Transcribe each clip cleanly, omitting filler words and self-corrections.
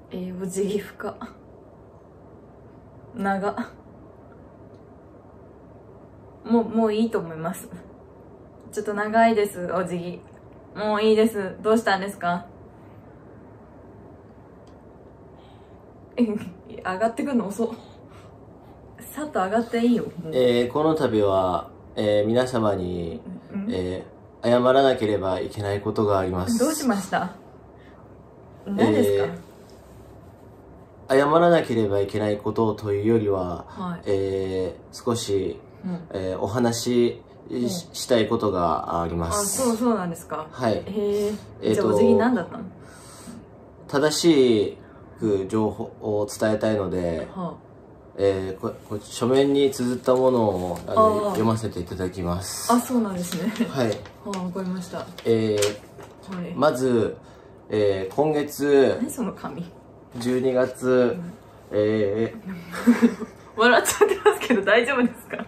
お辞儀深長。もういいと思います。ちょっと長いです、お辞儀。もういいです。どうしたんですか？上がってくるの遅っ。さっと上がっていいよ。もうこの度は、皆様に、謝らなければいけないことがあります。 どうしました？何ですか？ 謝らなければいけないことというよりは、 はい、 少し、お話ししたいことがあります。 あ、そうなんですか。 はい。 じゃあお辞儀何だったの？ 正しく情報を伝えたいので、書面に綴ったものを読ませていただきます。 あ、そうなんですね。 はい。 わかりました。 まず、今月、 何その紙 12月、 笑っちゃってますけど大丈夫ですか？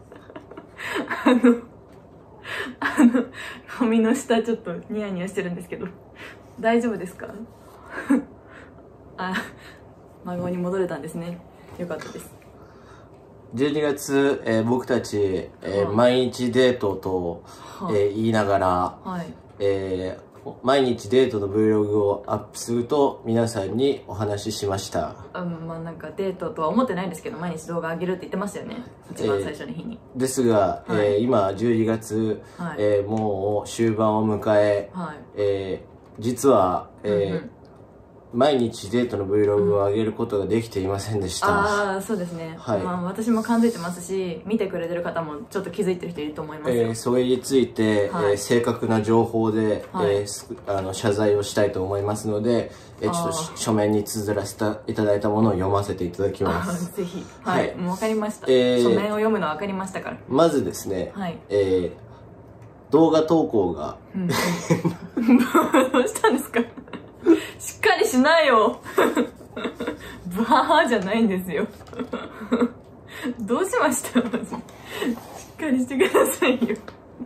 髪の下ちょっとニヤニヤしてるんですけど大丈夫ですか？あ、真顔に戻れたんですね。よかったです。 12月、僕たち、毎日デートと、言いながら、毎日デートの Vlog をアップすると皆さんにお話ししました。 まあなんかデートとは思ってないんですけど、毎日動画上げるって言ってましたよね、一番最初の日に。ですが、今12月、もう終盤を迎え、実は、毎日デートの Vlog を上げることができていませんでした。 ああ、そうですね。まあ私も感づいてますし、見てくれてる方もちょっと気づいてる人いると思いますよ。 それについて、正確な情報で、謝罪をしたいと思いますので、ちょっと書面に綴らせていただいたものを読ませていただきます。 ぜひ。はい、もう分かりました。書面を読むのは分かりましたから。 まずですね、動画投稿がどうしたんですか？しっかりしないよ。バーじゃないんですよ。どうしました？マジしっかりしてくださいよ。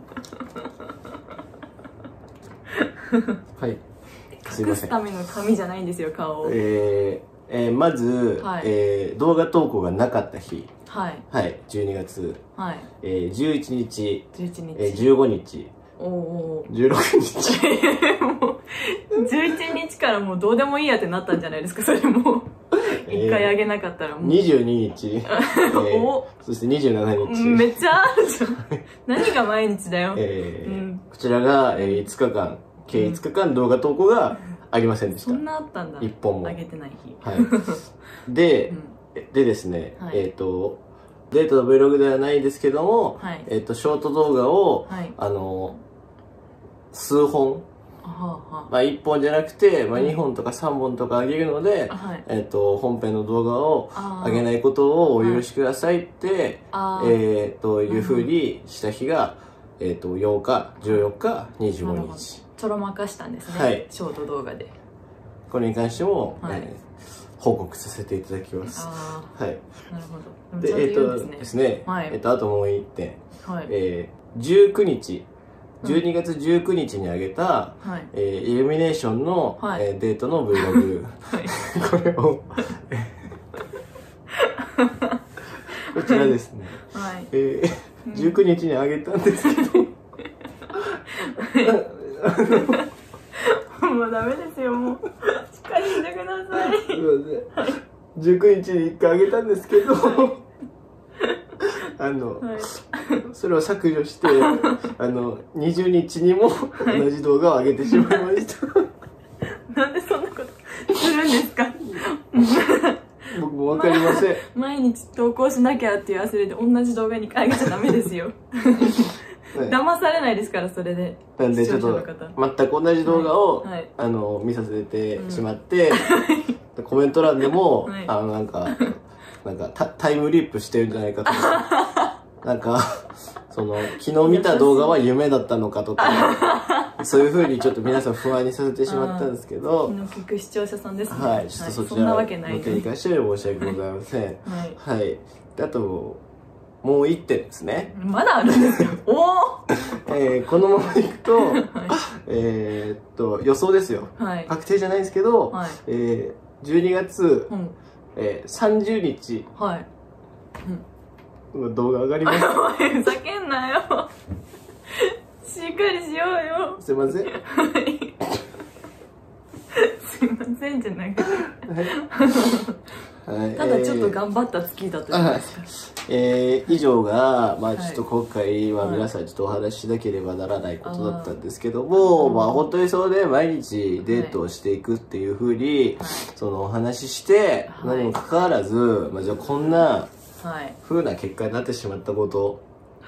はい、すいません。 隠すための紙じゃないんですよ、顔を。 まず、動画投稿がなかった日、12月、11日、15日、16日。 もう11日からもうどうでもいいやってなったんじゃないですか、それも。一回あげなかったらもう。 22日、そして27日。 めっちゃあるじゃん。何が毎日だよ。 こちらが5日間、計5日間動画投稿がありませんでした。 そんなあったんだ。 1本も。 あげてない日。 でですね、デートの Vlog ではないですけども、ショート動画を、数本、1本じゃなくて、2本とか3本とかあげるので、本編の動画を上げないことをお許しくださいって、いうふうにした日が、8日、14日、25日。 ちょろまかしたんですね、ショート動画で。 これに関しても、報告させていただきます。 なるほど。 で、ですね、あともう1点。19日、12月19日に上げた、イルミネーションの、デートの Vlog。これを、こちらですね。19日に上げたんですけど、 もうダメですよ、もう。しっかりしてください。 すいません。19日に1回上げたんですけど、それを削除して、20日にも同じ動画を上げてしまいました。 なんでそんなことするんですか？ 僕もわかりません。 毎日投稿しなきゃっていう焦りで同じ動画に上げちゃダメですよ。騙されないですから、それで。 なんでちょっと全く同じ動画を見させてしまって、コメント欄でもなんかタイムリープしてるんじゃないかとか、なんか昨日見た動画は夢だったのかとか、そういう風にちょっと皆さん不安にさせてしまったんですけど、 気の利く視聴者さんですね。 はい、ちょっとそちらの件に関しては申し訳ございません。はい。で、あともう1点ですね。 まだあるんですよ。おお。 このままいくと、 予想ですよ。 はい。 確定じゃないんですけど、 はい。 12月、 うん。 30日、 はい。 動画上がります。 お前ふざけんなよ。しっかりしようよ。 すいません。 はい。すいませんじゃなくて。はい。ただちょっと頑張った月だったじゃないですか。 以上が、まあちょっと今回は皆さんちょっとお話ししなければならないことだったんですけども、まあ本当にそうで毎日デートをしていくっていうふうに、そのお話しして、何もかかわらず、まあじゃあこんな風な結果になってしまったこと、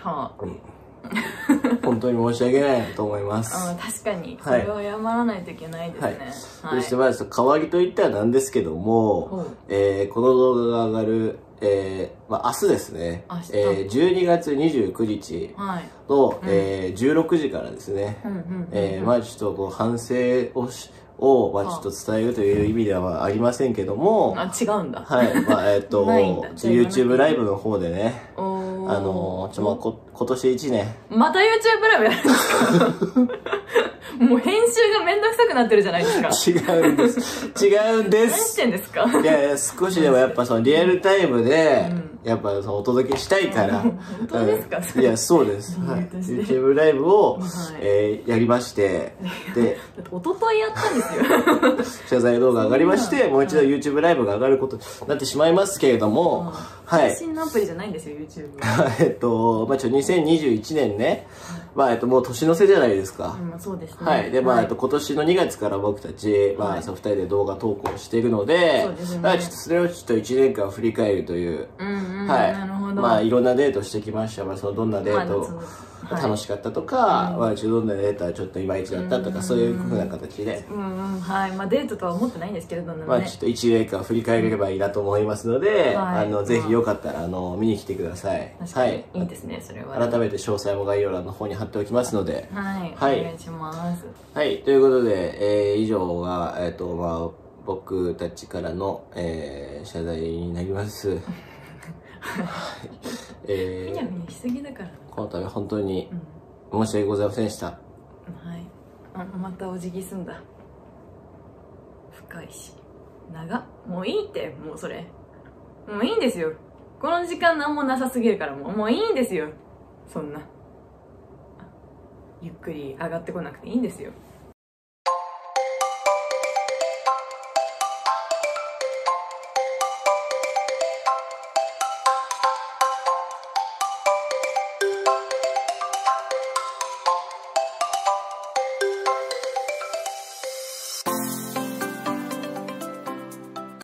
本当に申し訳ないと思います。 確かに。それは謝らないといけないですね。 そしてまず代わりといってはなんですけども、この動画が上がる、明日ですね、12月29日の、16時からですね、まあちょっとこう反省をまあちょっと伝えるという意味ではありませんけども、 違うんだ。 はい、まあYouTube ライブの方でね、今年1年。 また YouTube ライブやるんですか？もう編集がめんどくさくなってるじゃないですか。 違うんです。違うんです。 何してんですか？ いやいや、少しでもやっぱそのリアルタイムで、やっぱそのお届けしたいから。 本当ですか？ いや、そうです。YouTube ライブを、やりまして、で、 一昨日やったんですよ。 謝罪動画上がりまして、もう一度 YouTube ライブが上がることになってしまいますけれども、はい。 配信のアプリじゃないんですよ、YouTube。 まあ2021年ね、まあもう年の瀬じゃないですか。 そうですね。 はい。で、まあ今年の2月から僕たち、まあ2人で動画投稿しているので、ちょっとそれをちょっと1年間振り返るという、はい。まあいろんなデートしてきました。まあそのどんなデート楽しかったとか、まあどんなデートはちょっといまいちだったとか、そういうふうな形で。 はい。まあデートとは思ってないんですけれどもね。 まあちょっと1年間振り返れればいいなと思いますので、ぜひよかったら見に来てください。 はい。いいですね、それは。 改めて詳細も概要欄の方に貼っておきますので。 はい。お願いします。 はい。ということで、以上が、まあ僕たちからの、謝罪になります。 ふにゃふにゃしすぎだから。 この度本当に申し訳ございませんでした。はい。 またお辞儀すんだ。深いし。長もういいって、もうそれ。もういいんですよ。この時間なんもなさすぎるからもういいんですよ。そんな。ゆっくり上がってこなくていいんですよ。